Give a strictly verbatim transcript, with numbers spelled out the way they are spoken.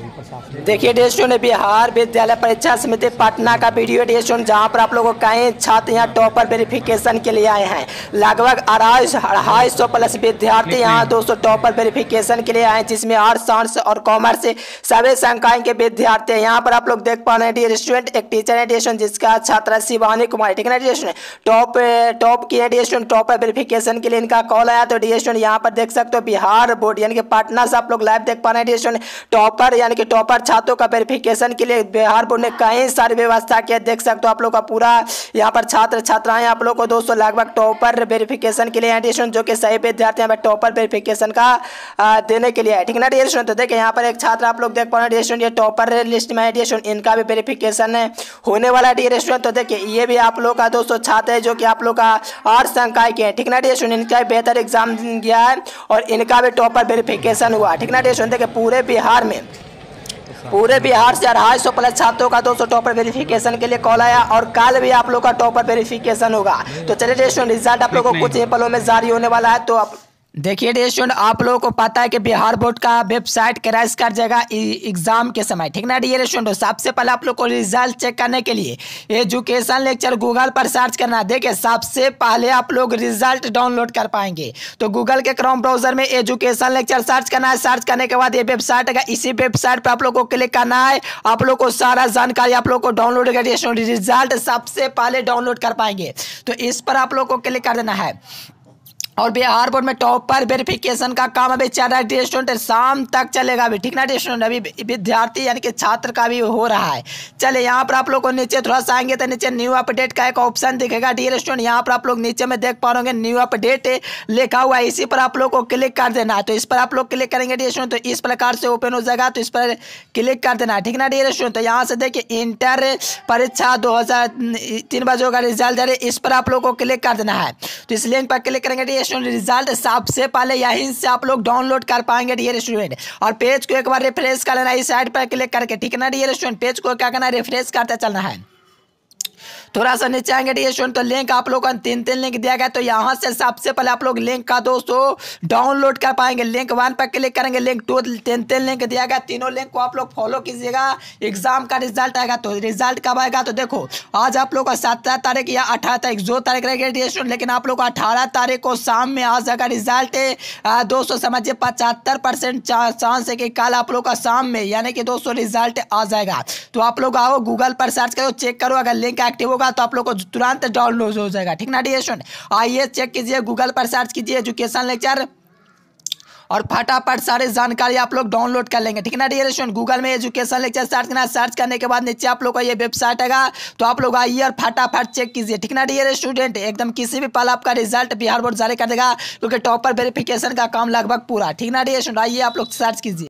देखिए dear student, Bihar विद्यालय परीक्षा समिति पटना का वीडियो डियर स्टूडेंट, जहाँ पर आप लोगों को कई छात्र यहाँ टॉपर वेरिफिकेशन के लिए आए हैं। लगभग अढ़ाई अढ़ाई सौ प्लस विद्यार्थी यहाँ दोस्तों टॉपर वेरिफिकेशन के लिए आए हैं, जिसमें आर्ट्स साइंस और कॉमर्स से सभी संकाय के विद्यार्थी हैं। यहाँ पर आप लोग देख पा रहे हैं डियर स्टूडेंट, एक टीचर है डियर स्टूडेंट जिसका छात्रा शिवानी कुमारी, ठीक है ना डियर स्टूडेंट, टॉप टॉप की है डियर स्टूडेंट। टॉपर वेरिफिकेशन के लिए इनका कॉल आया। तो डियर स्टूडेंट यहाँ पर देख सकते हो बिहार बोर्ड यानी कि पटना से आप लोग लाइव देख पा रहे हैं डियर स्टूडेंट। टॉपर यानी कि टॉपर छात्रों का वेरिफिकेशन के लिए बिहार बोर्ड ने कई सारी व्यवस्था किया। देख सकते हो आप लोग का पूरा यहाँ पर छात्र छात्राएं आप लोग को दोस्तों लगभग टॉपर वेरिफिकेशन के लिए एडिशन जो कि सही विद्यार्थी यहाँ पर टॉपर वेरिफिकेशन का आ, देने के लिए है, ठीक है ना डियर स्टूडेंट। तो देखिए यहाँ पर एक छात्र आप लोग देख पा रहे हैं डियर स्टूडेंट, ये टॉपर लिस्ट में है डियर स्टूडेंट, इनका भी वेरिफिकेशन होने वाला है डियर स्टूडेंट। तो देखिए ये भी आप लोग का दोस्तों छात्र है जो कि आप लोग का आर्ट्स संकाय के हैं, ठीक ना डियर स्टूडेंट। इनका बेहतर एग्जाम गया है और इनका भी टॉपर वेरिफिकेशन हुआ, ठीक ना डियर स्टूडेंट। देखिए पूरे बिहार में पूरे बिहार से अढ़ाई सौ प्लस छात्रों का दोस्तों टॉपर वेरिफिकेशन के लिए कॉल आया और कल भी आप लोग का टॉपर वेरिफिकेशन होगा। तो चलिए डियर रिजल्ट आप लोगों को कुछ ही पलों में जारी होने वाला है। तो आप देखिए डियर स्टूडेंट, आप लोगों को पता है कि बिहार बोर्ड का वेबसाइट क्रैश कर जाएगा एग्जाम के समय, ठीक ना डियर स्टूडेंट। सबसे पहले आप लोग को रिजल्ट चेक करने के लिए एजुकेशन लेक्चर गूगल पर सर्च करना। देखिए सबसे पहले आप लोग रिजल्ट डाउनलोड कर पाएंगे तो गूगल के क्रोम ब्राउजर में एजुकेशन लेक्चर सर्च करना है। सर्च करने के बाद ये वेबसाइट है, इसी वेबसाइट पर आप लोग को क्लिक करना है। आप लोग को सारा जानकारी आप लोग को डाउनलोड कर रिजल्ट सबसे पहले डाउनलोड कर पाएंगे। तो इस पर आप लोग को क्लिक कर देना है। और बिहार बोर्ड में टॉपर वेरिफिकेशन का काम अभी चल रहा है डियर स्टूडेंट, शाम तक चलेगा अभी, ठीक ना डियर स्टूडेंट। अभी विद्यार्थी यानी कि छात्र का भी हो रहा है। चलिए यहाँ पर आप लोग को नीचे थोड़ा सा आएंगे तो नीचे न्यू अपडेट का एक ऑप्शन दिखेगा डियर स्टूडेंट। यहाँ पर आप लोग नीचे में देख पा रहे न्यू अपडेट लिखा हुआ है, इसी पर आप लोग को क्लिक कर देना है। तो इस पर आप लोग क्लिक करेंगे डियर स्टूडेंट तो इस प्रकार से ओपन हो जाएगा। तो इस पर क्लिक कर देना है, ठीक ना डियर स्टूडेंट। तो यहाँ से देखिए इंटर परीक्षा दो हजार तीन बजे होगा रिजल्ट जारी, इस पर आप लोग को क्लिक कर देना है। तो इस लिंक पर क्लिक करेंगे डियर स्टूडेंट, रिजल्ट सबसे पहले यहीं से आप लोग डाउनलोड कर पाएंगे डियर स्टूडेंट। और पेज को एक बार रिफ्रेश कर लेना इस साइड पर क्लिक करके, ठीक है ना डियर स्टूडेंट। पेज को क्या करना है, रिफ्रेश करते चलना है। थोड़ा सा नीचे आएंगे डियर स्टूडेंट तो लिंक आप लोग को तीन तीन लिंक दिया गया। तो यहाँ से सबसे पहले आप लोग लिंक का दोस्तों डाउनलोड कर पाएंगे। लिंक वन पर क्लिक करेंगे, लिंक टू तीन तीन लिंक दिया गया, तीनों लिंक को आप लोग फॉलो कीजिएगा। एग्जाम का रिजल्ट आएगा तो रिजल्ट कब आएगा तो देखो आज आप लोग का सत्रह तारीख या अठारह तारीख जो तारीख रहेगी डियर स्टूडेंट, लेकिन आप लोग को अठारह तारीख को शाम में आ जाएगा रिजल्ट। दोस्तों समझिए पचहत्तर परसेंट चांस है कि कल आप लोग का शाम में यानी कि दोस्तों रिजल्ट आ जाएगा। तो आप लोग आओ गूगल पर सर्च करो, चेक करो, अगर लिंक एक्टिव होगा तो आप लोग को तुरंत डाउनलोड हो जाएगा, ठीक ना डियर स्टूडेंट। आइए चेक कीजिए, गूगल पर सर्च कीजिए एजुकेशन लेक्चर और फटाफट सारी जानकारी आप लोग डाउनलोड कर लेंगे, ठीक है ना डियर स्टूडेंट। गूगल में एजुकेशन लेक्चर सर्च करना, सर्च करने के बाद नीचे आप लोग का ये वेबसाइट आएगा तो आप लोग आइए और फटाफट चेक कीजिए, ठीक ना डियर स्टूडेंट। एकदम किसी भी पल आपका रिजल्ट बिहार बोर्ड जारी कर देगा क्योंकि टॉपर वेरिफिकेशन का काम लगभग पूरा, ठीक ना डियर स्टूडेंट। आइए आप लोग सर्च कीजिए।